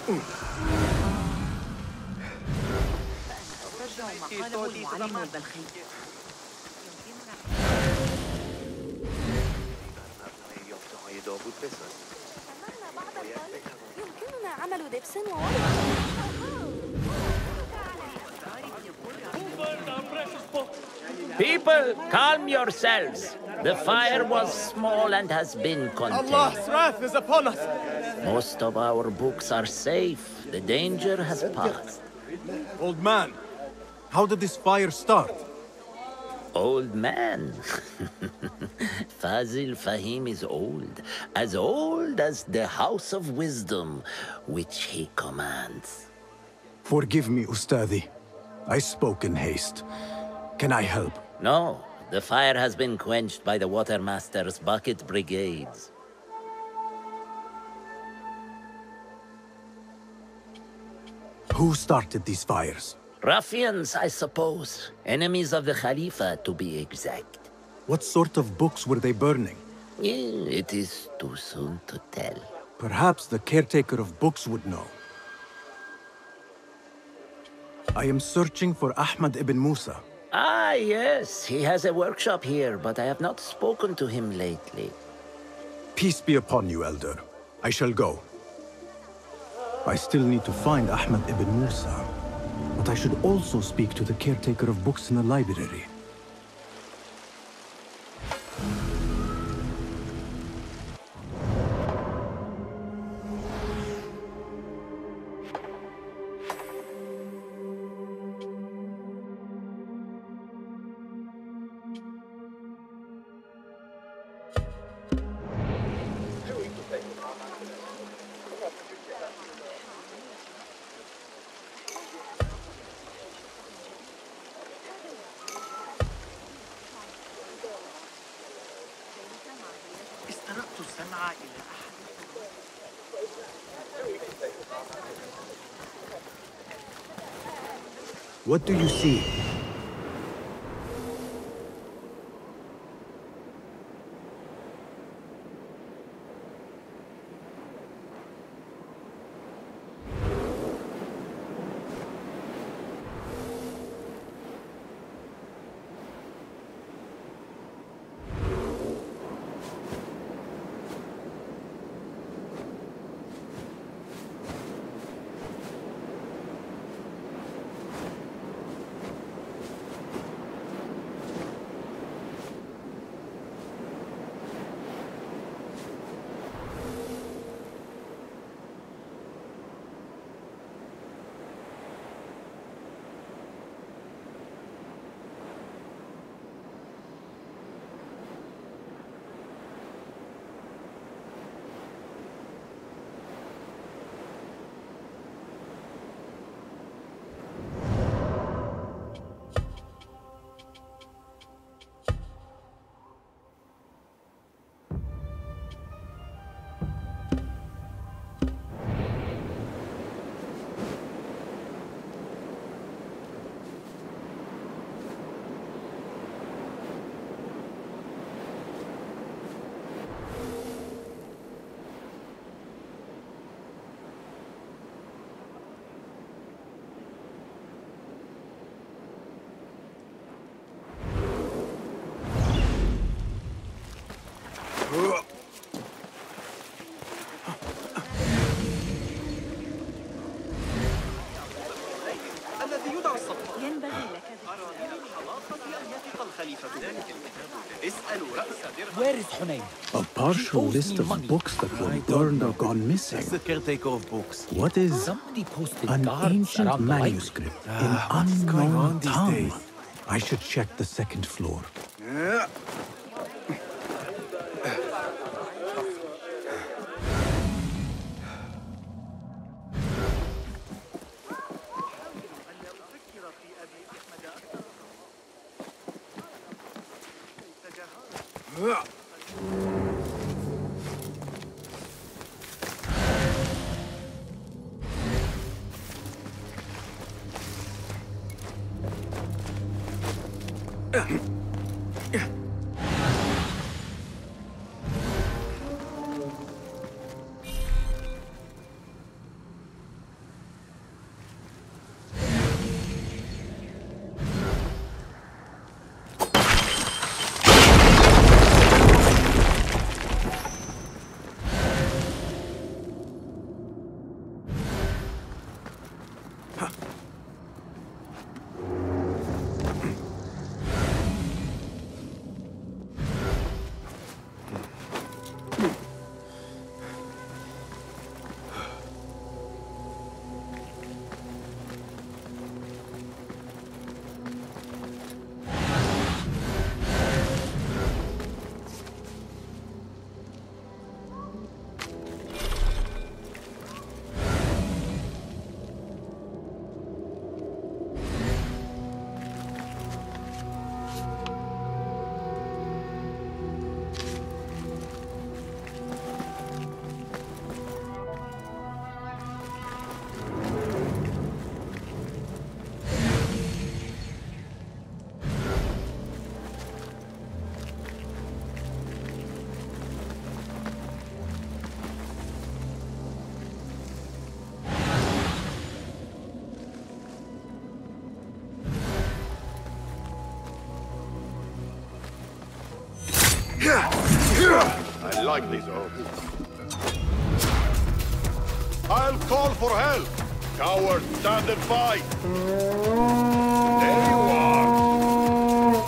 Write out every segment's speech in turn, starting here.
يمكننا عمل دبس People, calm yourselves. The fire was small and has been contained. Allah's wrath is upon us. Most of our books are safe. The danger has passed. Old man, how did this fire start? Old man. Fazil Fahim is old as the House of Wisdom, which he commands. Forgive me, Ustadi. I spoke in haste. Can I help? No, the fire has been quenched by the Watermaster's bucket brigades. Who started these fires? Ruffians, I suppose. Enemies of the Khalifa, to be exact. What sort of books were they burning? It is too soon to tell. Perhaps the caretaker of books would know. I am searching for Ahmad ibn Musa. Ah, yes. He has a workshop here, but I have not spoken to him lately. Peace be upon you, Elder. I shall go. I still need to find Ahmad ibn Musa, but I should also speak to the caretaker of books in the library. What do you see? Where is Hunayn? A partial list of books that were burned or gone missing. That's the caretaker of books. What is Somebody posted an guards ancient around the manuscript in what's going on unknown these tongue? days? I should check the second floor. I like these oaths. I'll call for help! Cowards, stand and fight! There you are!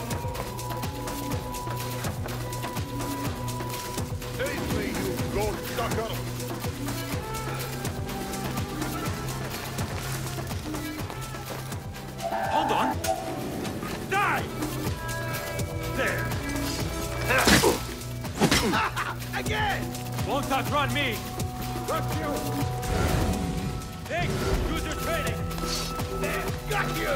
Save me, you gold sucker! Hold on! Die! There! Again! Won't outrun me! Got you! Nick, use your training! There! Got you!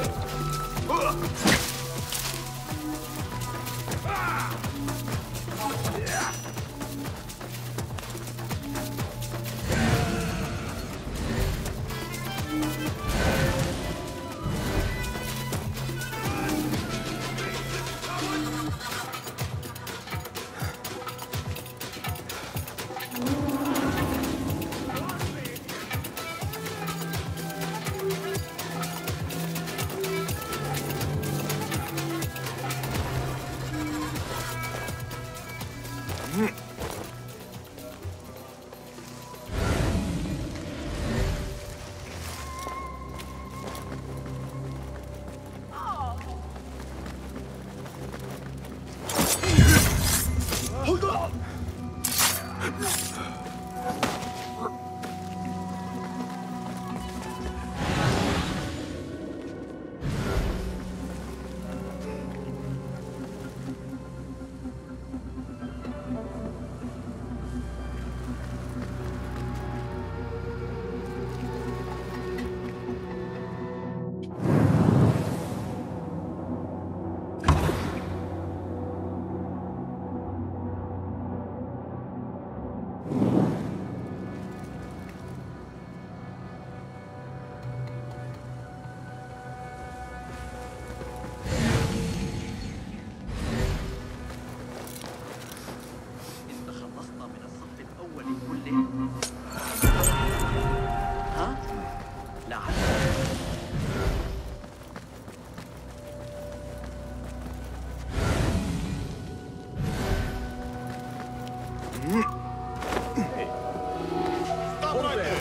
Stop right there!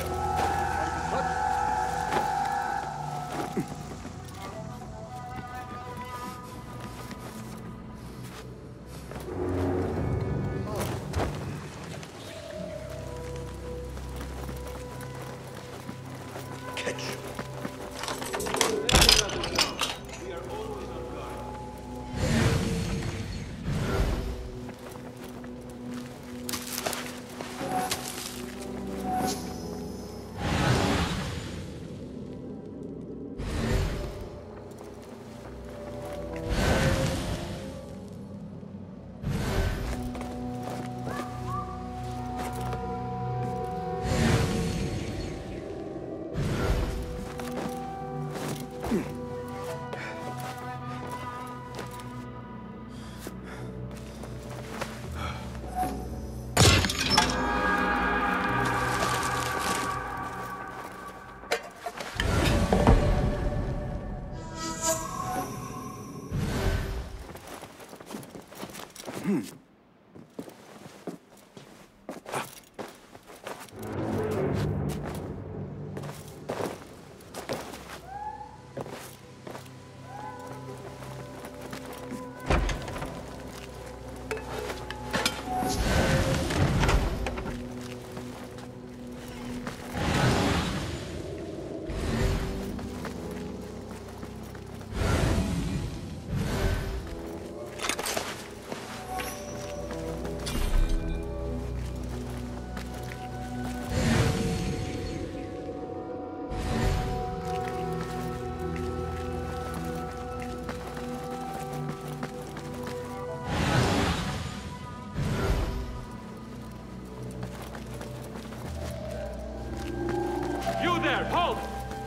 You there, halt!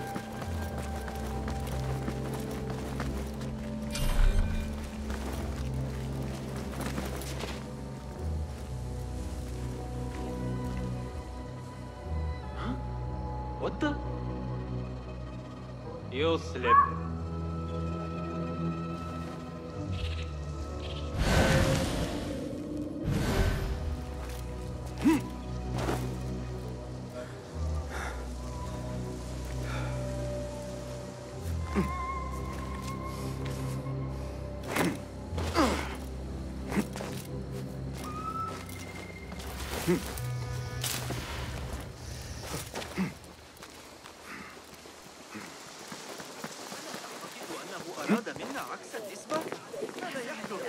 Huh? What the? You slip. أراد منا عكس النسبة؟ ماذا يحدث؟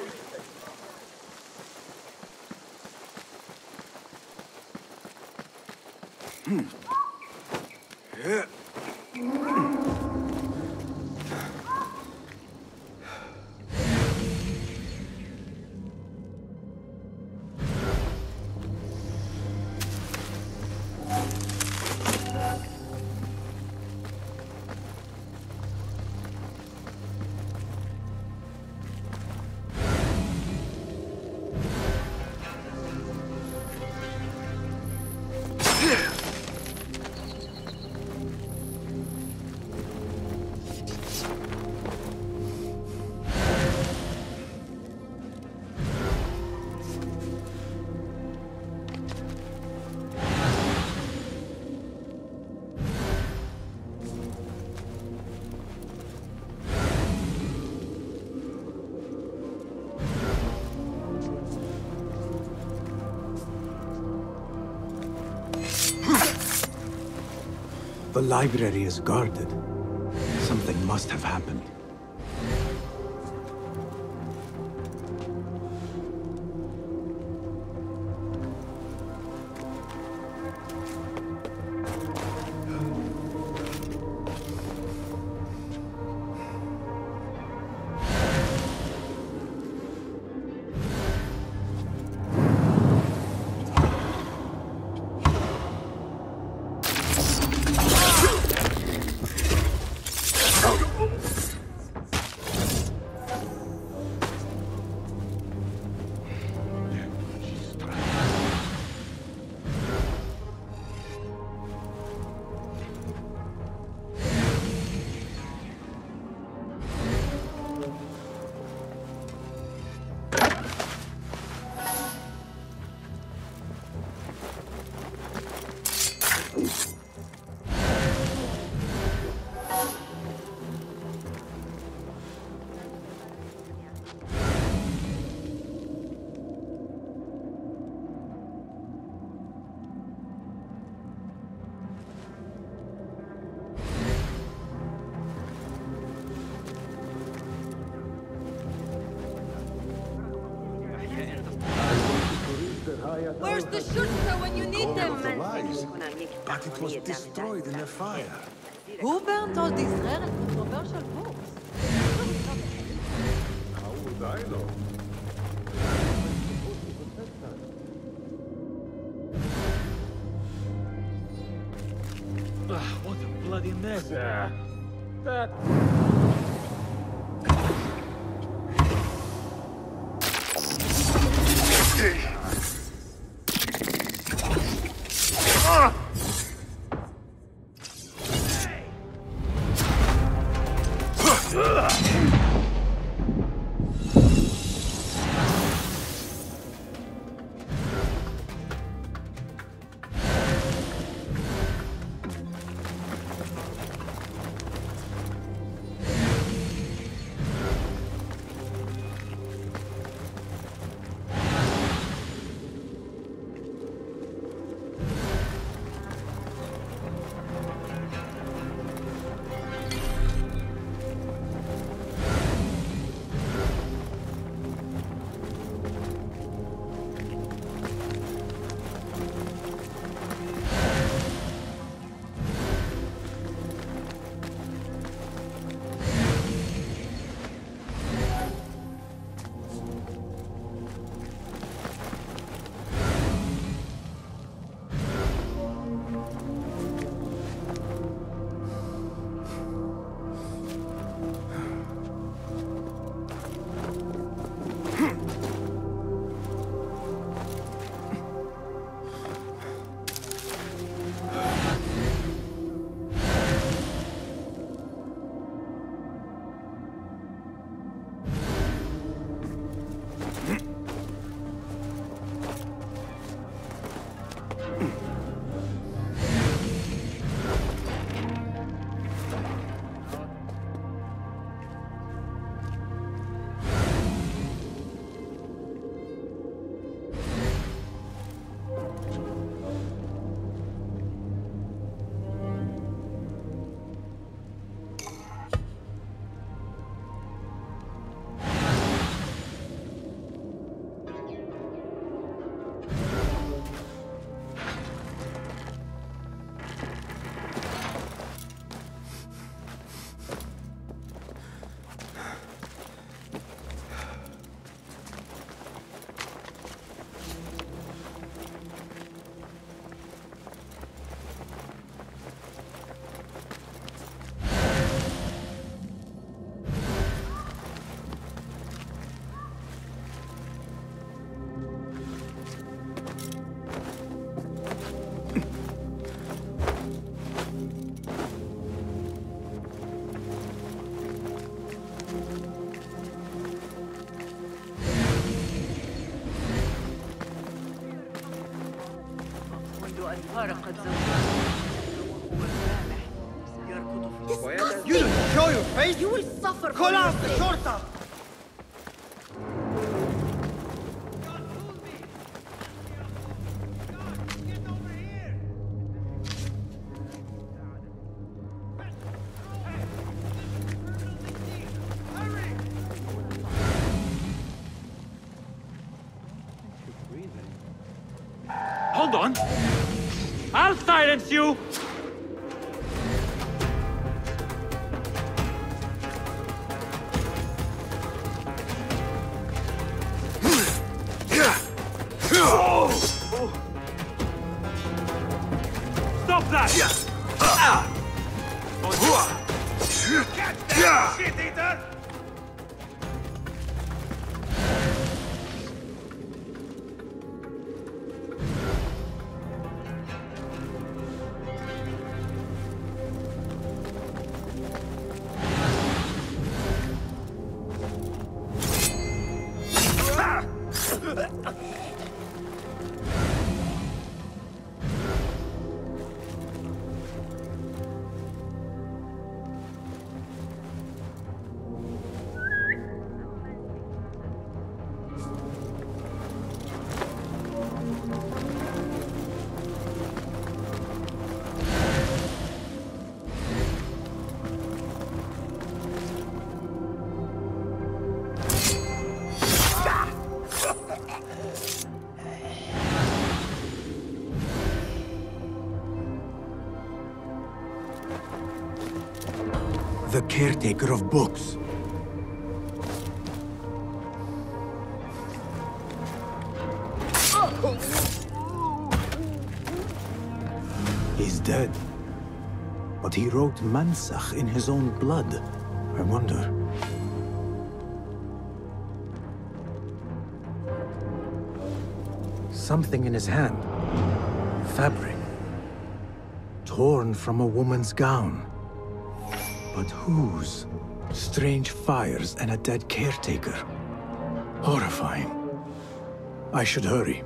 The library is guarded. Something must have happened. Where's the shurta when you need them? But it was destroyed in a fire. Who burnt all these rare and controversial books? How would I know? What a bloody mess. That... أن فارقت زوجته وهو سامح يركض في You don't show your face! You will suffer Call for out your the sins. shorter! Hold on! I'll silence you! Stop that! Shit-eater! The caretaker of books. He's dead. But he wrote Mansakh in his own blood. I wonder. Something in his hand. Fabric. Torn from a woman's gown. But whose? Strange fires and a dead caretaker. Horrifying. I should hurry.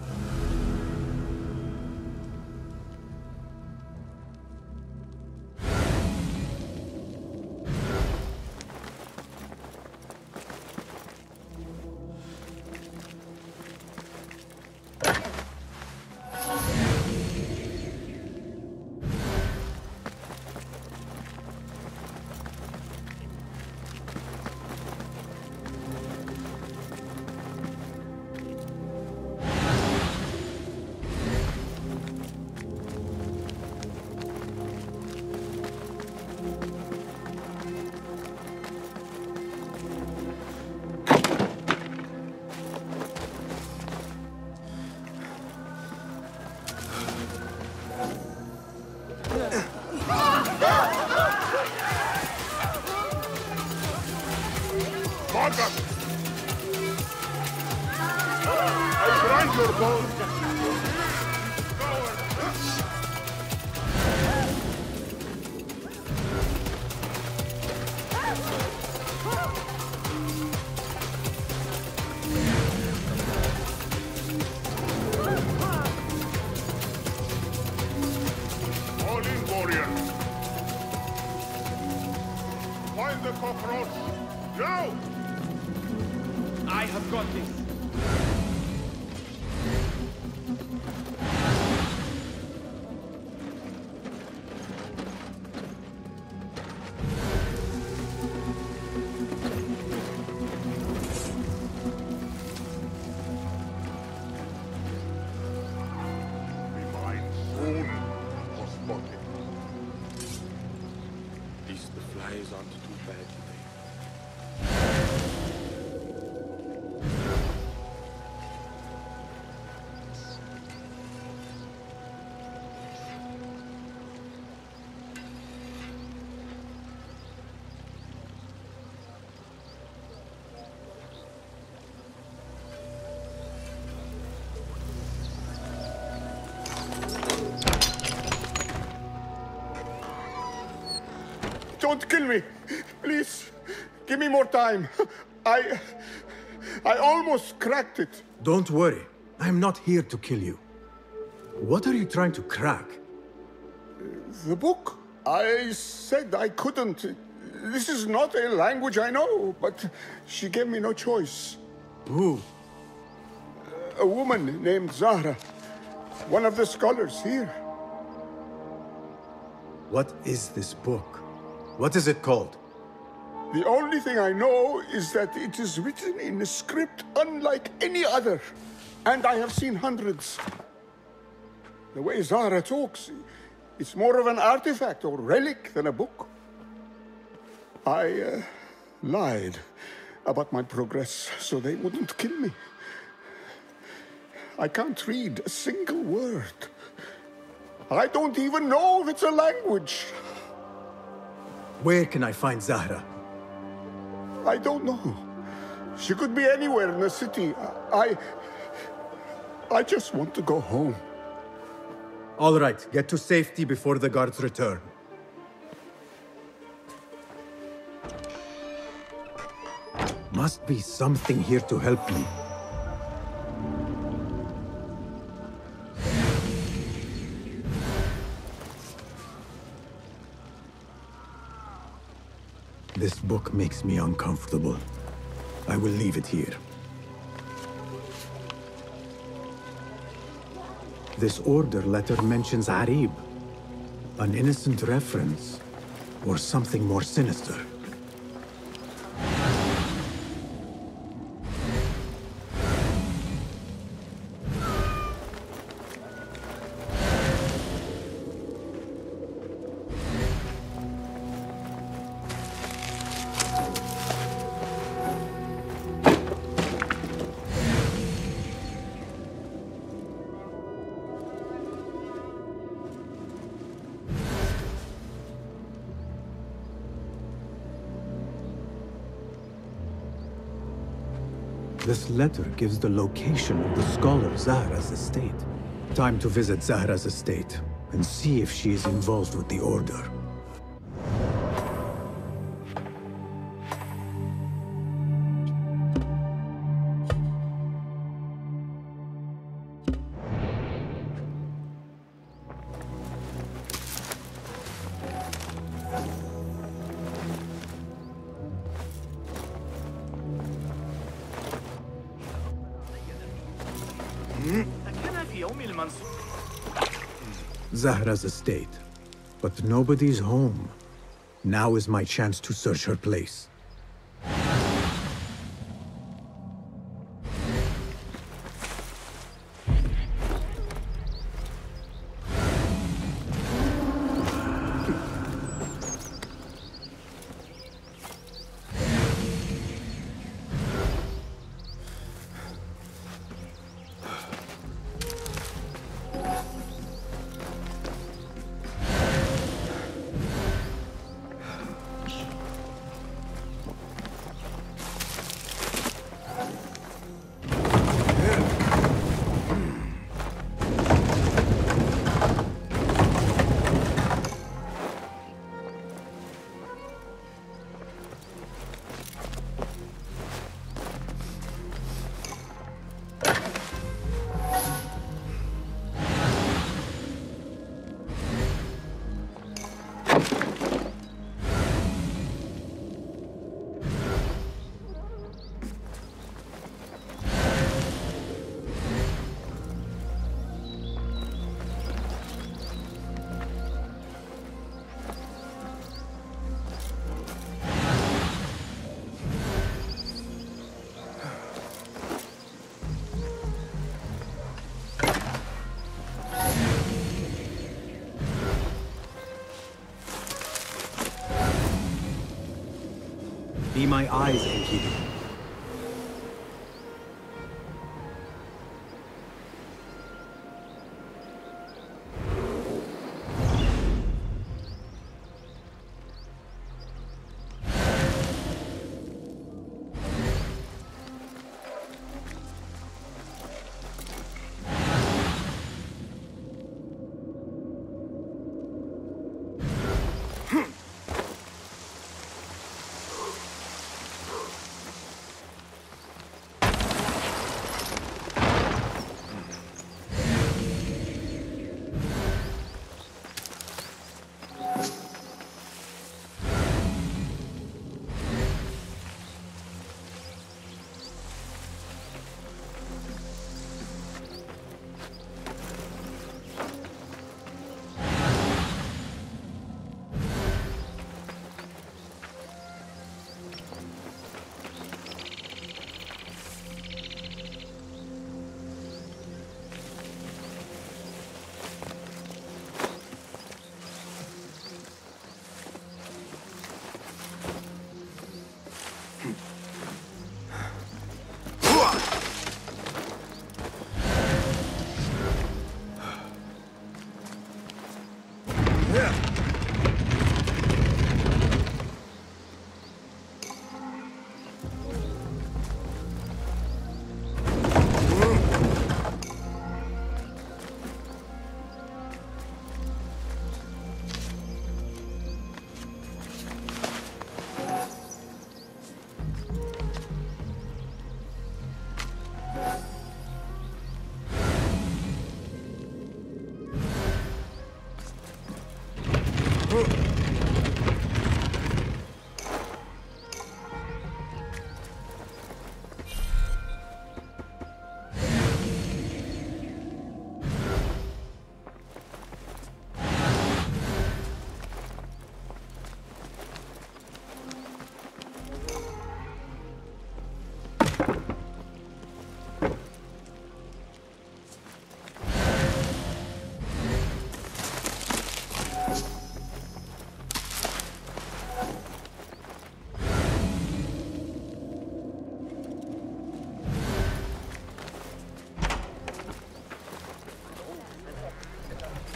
Margaret! I grind your bones! All in, warriors! Find the cockroach! Now! I have got this. Be mine soon, for spotted. At least the flies aren't too bad today. Don't kill me! Please, give me more time. I almost cracked it. Don't worry. I'm not here to kill you. What are you trying to crack? The book. I said I couldn't. This is not a language I know, but she gave me no choice. Who? A woman named Zahra. One of the scholars here. What is this book? What is it called? The only thing I know is that it is written in a script unlike any other. And I have seen hundreds. The way Zahra talks, it's more of an artifact or relic than a book. I lied about my progress so they wouldn't kill me. I can't read a single word. I don't even know if it's a language. Where can I find Zahra? I don't know. She could be anywhere in the city. I just want to go home. All right, get to safety before the guards return. Must be something here to help me. This book makes me uncomfortable. I will leave it here. This order letter mentions Arib. An innocent reference, or something more sinister. This letter gives the location of the scholar Zahra's estate. Time to visit Zahra's estate and see if she is involved with the order. Zahra's estate. But nobody's home. Now is my chance to search her place. Be my eyes, Enkidu.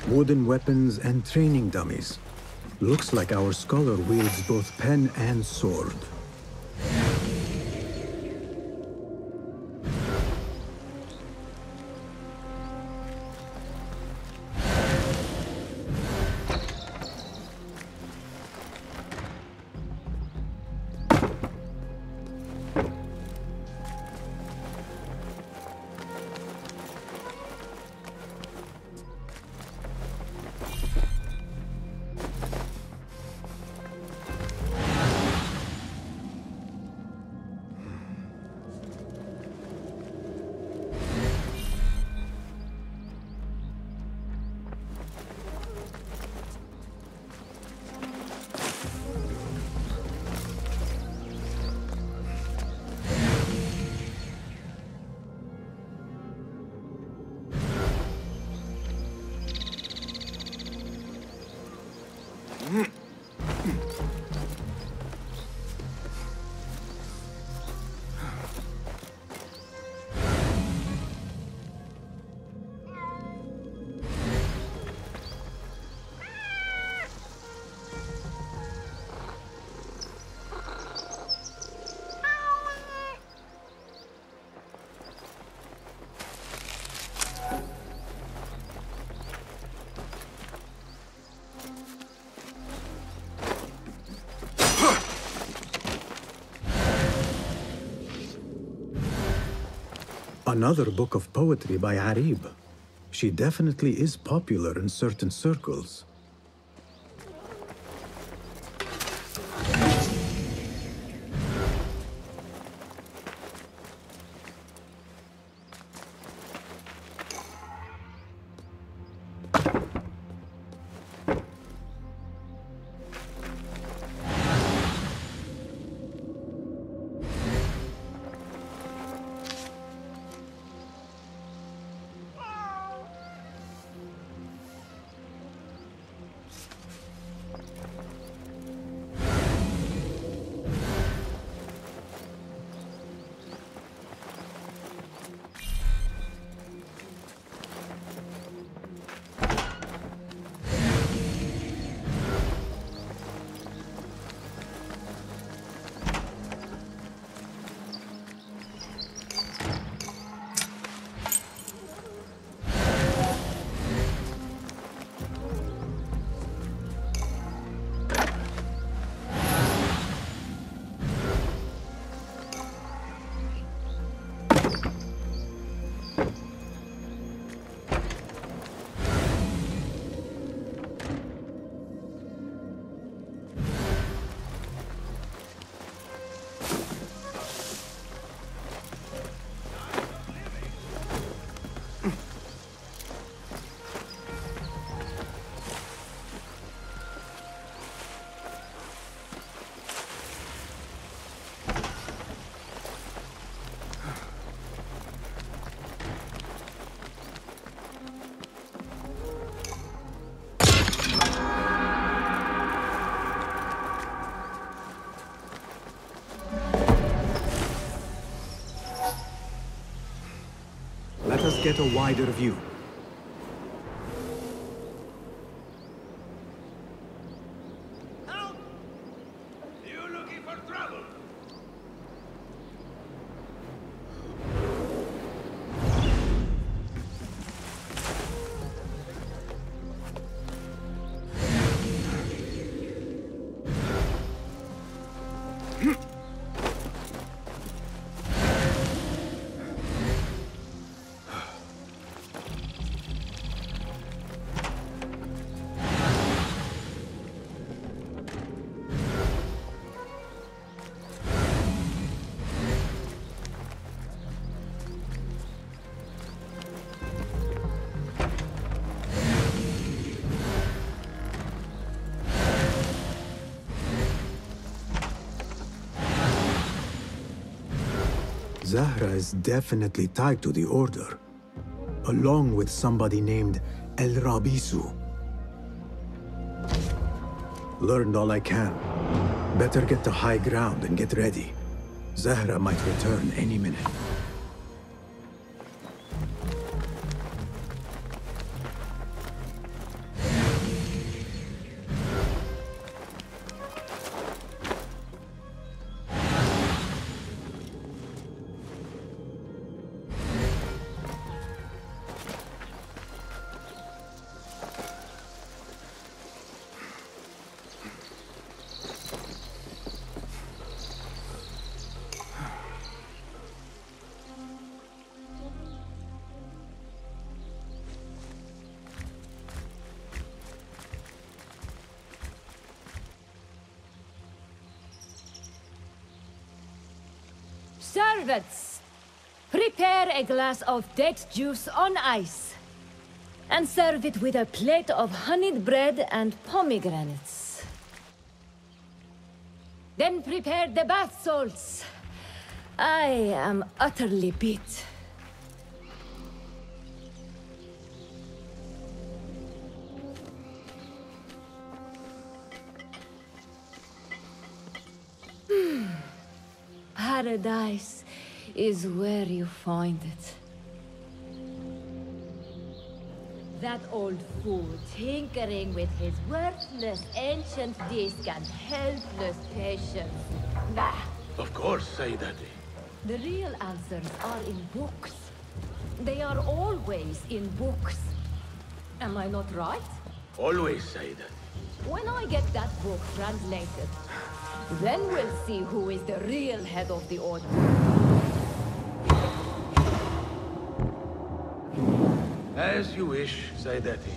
Wooden weapons and training dummies. Looks like our scholar wields both pen and sword. Another book of poetry by Arib. She definitely is popular in certain circles. Let us get a wider view. Zahra is definitely tied to the Order, along with somebody named El Rabisu. Learned all I can. Better get to high ground and get ready. Zahra might return any minute. Servants, prepare a glass of date juice on ice. And serve it with a plate of honeyed bread and pomegranates. Then prepare the bath salts. I am utterly beat. Paradise is where you find it. That old fool tinkering with his worthless ancient disc and helpless patience. Bah! Of course, Sayyidati. The real answers are in books. They are always in books. Am I not right? Always, Sayyidati. When I get that book translated, then we'll see who is the real head of the order. As you wish, Sayyidati.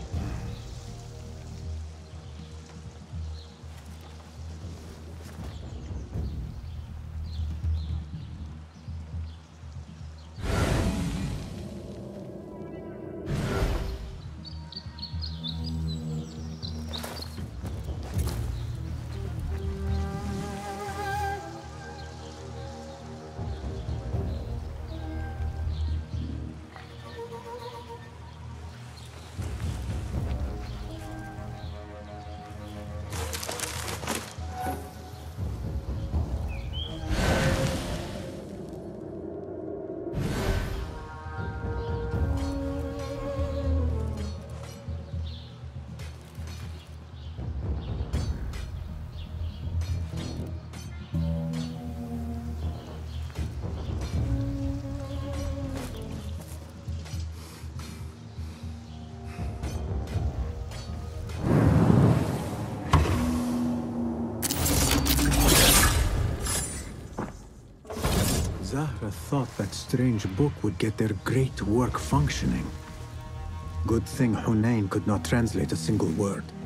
Zahra thought that strange book would get their great work functioning. Good thing Hunain could not translate a single word.